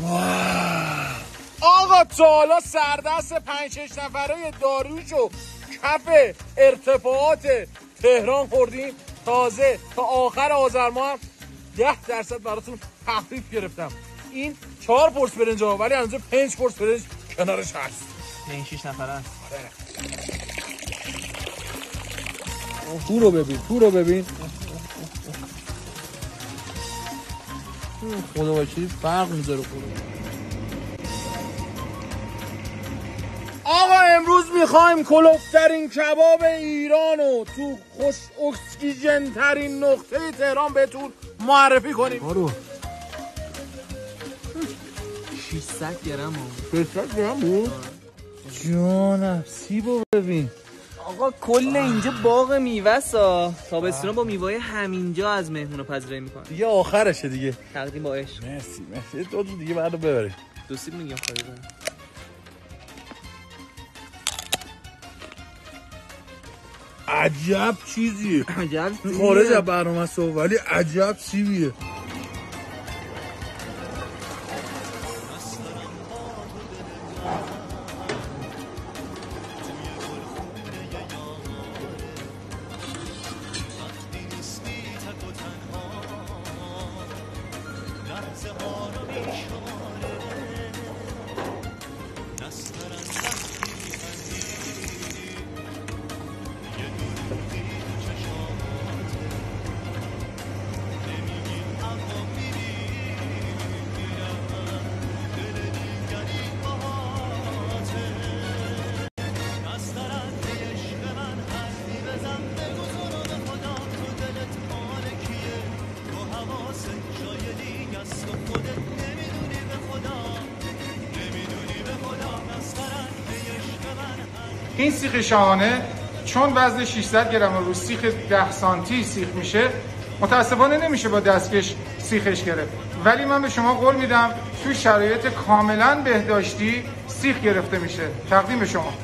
آقا تا حالا سردست 5-6 نفره داریوش و کف ارتفاعات تهران خوردیم. تازه تا آخر آذر ماه هم 10% براتون تخفیف گرفتم. این 4 پرس برنج ها، ولی هنوز 5 پرس برنج کنارش هست. 5-6 نفره است. تو رو ببین، تو رو ببین. خدا باشید فرق میذاره خورو. آقا امروز میخوایم کلوفترین کباب ایران رو تو خوش اکسیژن ترین نقطه تهران بهتون معرفی کنیم. برو 600 گرم بود. 600 گرم بود؟ جانم سیبو ببین. آقا کل اینجا باغ میوه‌سا. تابستونا با میوه همینجا از مهمونو پذیرایی میکنن. دیگه آخرشه دیگه. تقدیم با عشق. مرسی. دو دیگه بعدو ببرید. 2 سیب میگم خریدم. عجب چیزیه. عجب خارج از برنامه است ولی عجب سیبیه. این سیخ شاهانه چون وزن 600 گرم رو سیخ 10 سانتی سیخ میشه، متاسفانه نمیشه با دستکش سیخش گرفت، ولی من به شما قول میدم توی شرایط کاملا بهداشتی سیخ گرفته میشه. تقدیم به شما.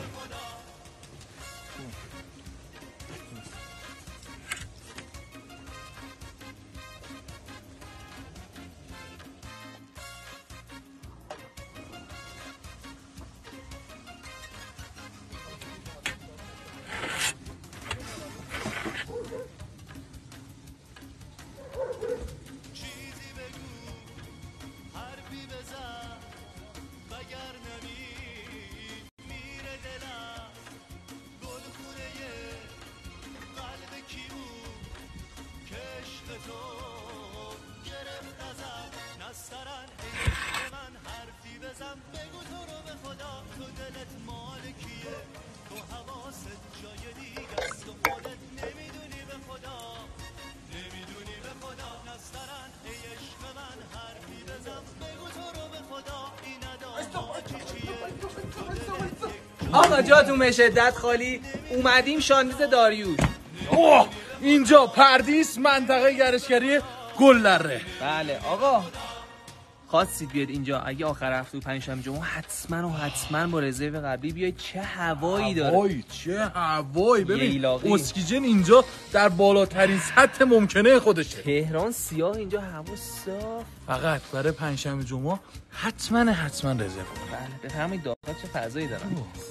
آقا جاتون به شدت خالی. اومدیم شاندیز داریوش. اوه اینجا پردیس منطقه گردشگری گلدره. بله آقا خواستید بیاد اینجا اگه آخر هفته و پنجشنبه جمعه حتما با رزرو قبلی بیاید. چه هوایی داره. چه هوایی. ببین اکسیژن اینجا در بالاترین سطح ممکنه خودشه. تهران سیاه، اینجا هوا صاف. فقط برای پنجشنبه جمعه حتما رزرو. بله بفرمایید داخل چه فضایی دارن.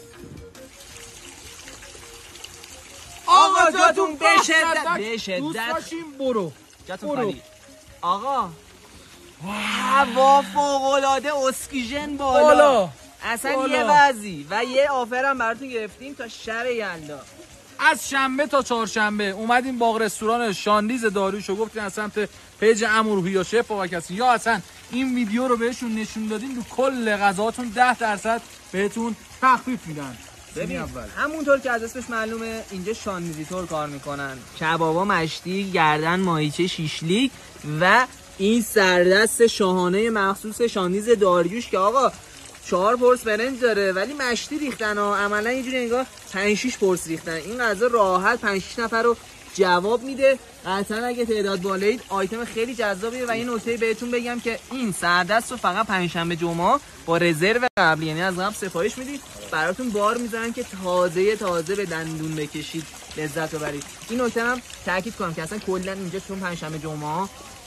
آقا جاتون به شدت دوست داشتیم برو جاتون خالی. آقا هوا فوق‌العاده، اکسیژن بالا. اصلا یه وضعی و یه آفر هم براتون گرفتیم تا شب یلدا. از شنبه تا چهارشنبه اومدیم باغ رستوران شاندیز داریوش و گفتیم از سمت پیج امروحی یا شف با کسی یا اصلا این ویدیو رو بهشون نشون دادیم تو کل غذاهاتون 10% بهتون تخفیف میدن. ببین همونطور که از اسمش معلومه اینجا شاندیزی طور کار میکنن. کبابا مشتی، گردن ماهیچه شیشلیک و این سردست شاهانه مخصوص شاندیز داریوش که آقا 4 پرس برنج داره ولی مشتی ریختن ها. عملا اینجوری انگار 5-6 پرس ریختن. این غذا راحت 5-6 نفر رو جواب میده. قطعا اگه تعداد بالایید آیتم خیلی جذابیه. و این نکته بهتون بگم که این سردست رو فقط پنجشنبه جمعه با رزرو قبلی، یعنی از قبل سفارش میدید، براتون بار میذارن که تازه به دندون بکشید لذت ببرید. این نکته هم تاکید کنم که اصلا کلا اینجا چون پنجشنبه جمعه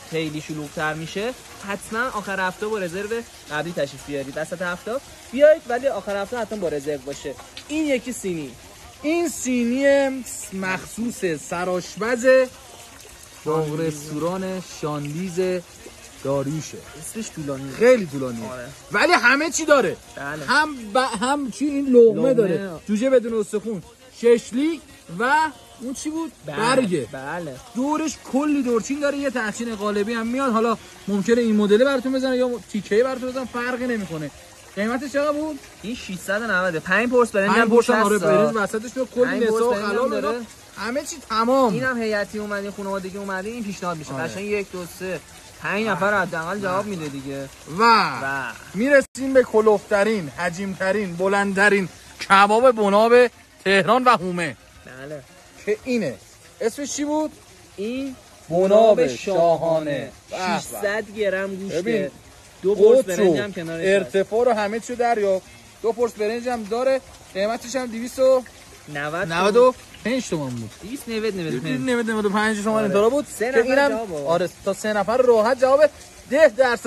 خیلی شلوغ‌تر میشه، حتما آخر هفته با رزرو قبلی تشریف بیارید. وسط هفته بیایید ولی آخر هفته حتما با رزرو باشه. این یکی سینی، این سینی مخصوص سرآشپز باغ رستوران شاندیز داریوشه. اسمش طولانیه، خیلی طولانیه. آره. ولی همه چی داره. بله. هم چی این لقمه داره، جوجه بدون استخون، ششلیک و اون چی بود؟ برگه. بله. دورش کلی دورچین داره، یه تحسین قالبی هم میاد. حالا ممکنه این مدل براتون بزنه یا تیکه‌ای براتون بزنه، فرقی نمیکنه. قیمتش چقدر بود؟ این 690. 5 پرس برنج هم 5 پرس آره برنج وسطش میاد، کلی نسا و خلال داره. همه چی تمام. اینم هیئتی اومدین، خانوادگی اومدین، این پیشنهاد میشه. قشنگ 1 2 3 5 نفر حداقل جواب میده دیگه. و میرسیم به کلوفترین، حجیمترین، بلندترین کباب بناب تهران و هومه. بله. که اینه. اسمش چی بود؟ این بناب شاهانه. 600 گرم گوشته. 2 پرس برنج هم کنارش. ارتفاع رو همه چیو دریافت. 2 پرس برنج هم داره. قیمتش هم 295 تومان بود. 295 تومان اینطورا بود. که اینم آره تا 3 نفر راحت جواب 10%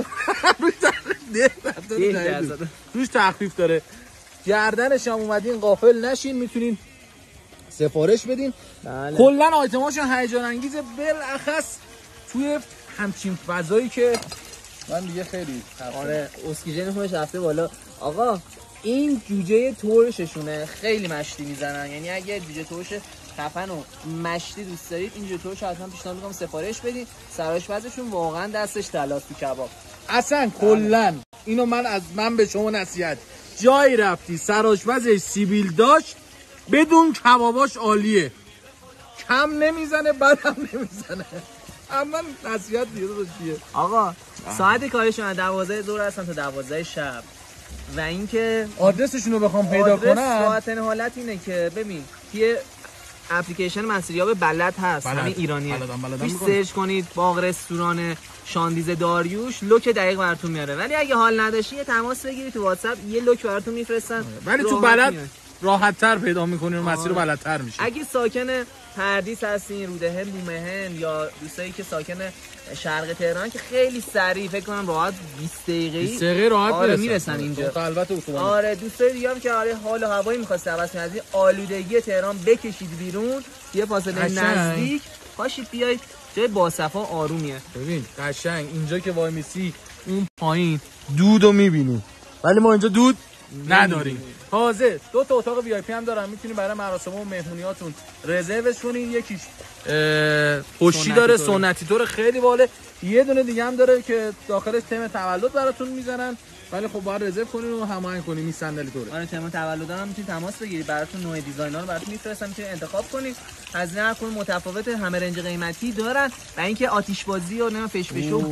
روش تخفیف داره. گردنش هم اومدین غافل نشین، میتونین سفارش بدین. بله. کلا آیتماشون هیجان انگیزه، بالاخص توی همچین فضایی که من دیگه خیلی آره اکسیژن خودش رفته بالا. آقا این جوجه ترششونه، خیلی مشتی میزنن، یعنی اگه جوجه ترش خفن و مشتی دوست دارید این جوجه ترش حتما پیشنهاد میکنم سفارش بدید. سرآشپزشون واقعا دستش طلاست تو کباب. اصلا کلا اینو من به شما نصیحت، جایی رفتی سرآشپزش سیبیل داشت بدون کباباش عالیه، کم نمیزنه بدم نمیزنه. اما نصیحت دیگه داشتیه. آقا ساعت کارشون 12 ظهر هستن تا 12 شب و اینکه آدرسشون رو بخوام پیدا کنم، ساعتن حالت اینه که ببین یه اپلیکیشن مسیریاب بلد هست، همین ایرانیه، توش سرچ کنید باغ رستوران شاندیز داریوش، لوک دقیق براتون میاره. ولی اگه حال نداشتی یه تماس بگیرید تو واتساپ، یه لوک براتون میفرستن. ولی تو بلد راحت‌تر پیدا می‌کنین و مسیر رو بلدتر میشه. اگه ساکن پردیس هستین، رودهن، بومهن یا دوستایی که ساکن شرق تهران که خیلی سریع فکر کنم راحت 20 دقیقه راحت میرسن اینجا. البته اتوبان. آره دوستای دیگه هم که آره حال و هوایی می‌خواسته عوض کنه، از این آلودگی تهران بکشید بیرون، یه فاصله نزدیک پاشید بیاید جای باصفا آرومیه. ببین قشنگ اینجا که وای میسی اون پایین دودو می‌بینی، ولی ما اینجا دود نداریم. تازه 2 تا اتاق وی آی پی هم دارن، میتونید برای مراسم و مهمونیاتون رزروش کنین. یکیش پشتی داره سنتی طور خیلی باله، یه دونه دیگه هم داره که داخلش تم تولد براتون میزنن، ولی خب باید رزرو کنین و هماهنگ کنین. این صندلی طوره. آره تم تولد هم میتونید تماس بگیرید، براتون نوع دیزاین‌ها رو براتون میفرستن، میتونید انتخاب کنید. هزینه هر کدوم متفاوت، همه رنج قیمتی دارن و اینکه آتش بازی و نه فش و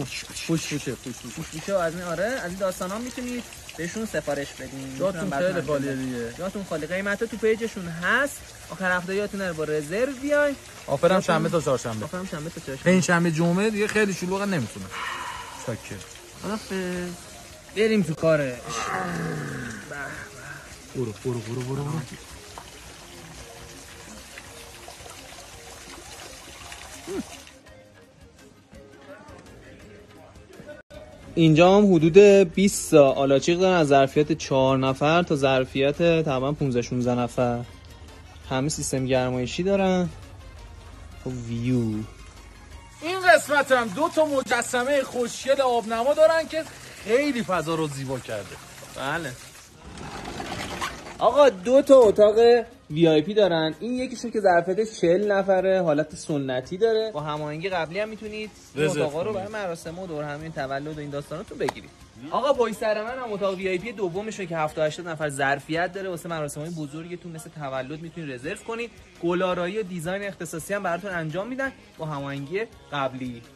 پوش از این آره از این داستانا میتونید بهشون سفارش بدین. جاتون خیلی خالیه دیگه. جاتون خالی. قیمتا تو پیجشون هست. آخر هفته یادتون نره با رزرو بیاین. آفرم شنبه تا چهارشنبه. این شنبه جمعه دیگه خیلی شلوغ نمیتونه. شاکر. حالا بریم تو کارش. برو. اینجا هم حدود 20 تا آلاچیق دارن، از ظرفیت 4 نفر تا ظرفیت تقریبا 15 16 نفر. همه سیستم گرمایشی دارن. ویو این قسمت هم 2 تا مجسمه خوشگل آبنما دارن که خیلی فضا رو زیبا کرده. بله آقا 2 تا اتاق وی آی پی دارن. این یکیشون که ظرفیت 40 نفره، حالت سنتی داره، با هماهنگی قبلی هم میتونید اتاقا رو برای مراسم و دور همین تولد و این داستاناتون بگیرید. آقا پای سر من هم اتاق وی آی پی دومشه که 70 80 نفر ظرفیت داره، واسه مراسم‌های بزرگتون مثل تولد میتونید رزرو کنید. گل‌آرایی و دیزاین اختصاصی هم براتون انجام میدن با هماهنگی قبلی.